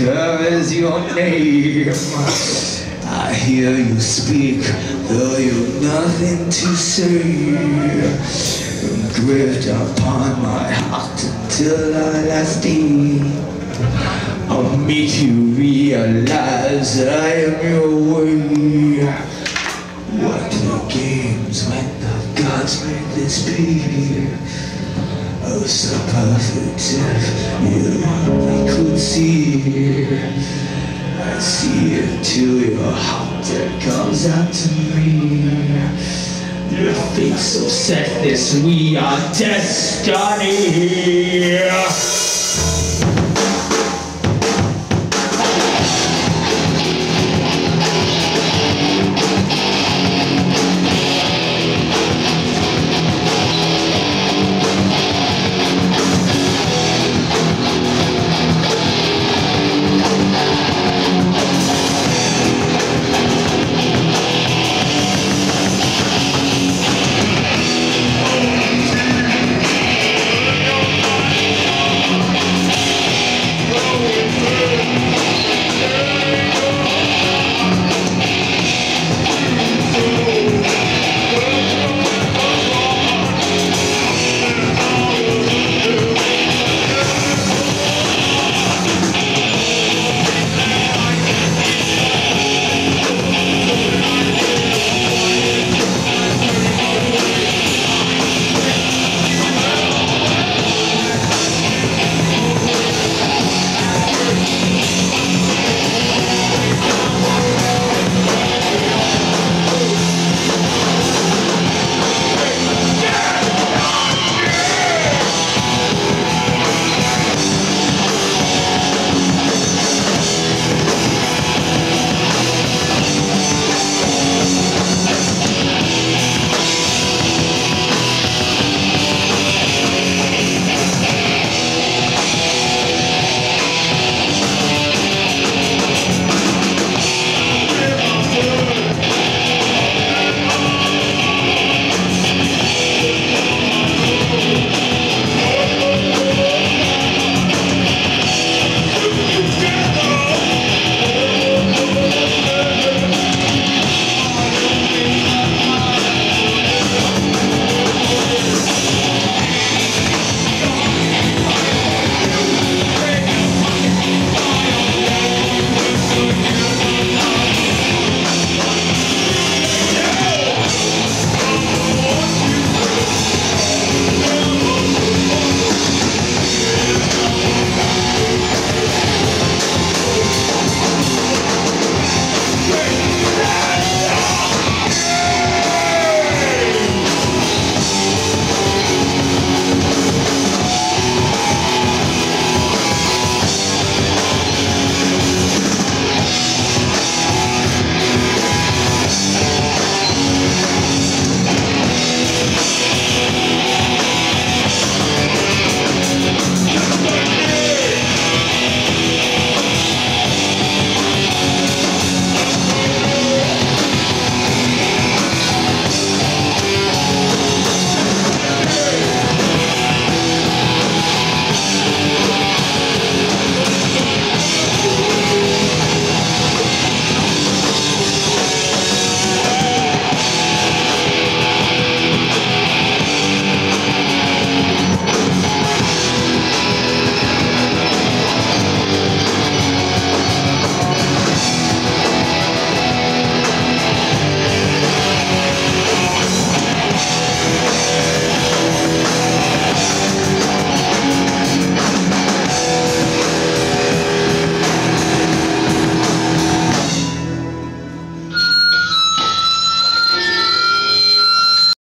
is your name. I hear you speak, though you've nothing to say. Engraved upon my heart until our last day. I'll make you realize I am your way. What the games when the gods made this be? Oh, so perfect if you only could see. I see into your heart that comes out to me. The fates of sadness, we are destiny.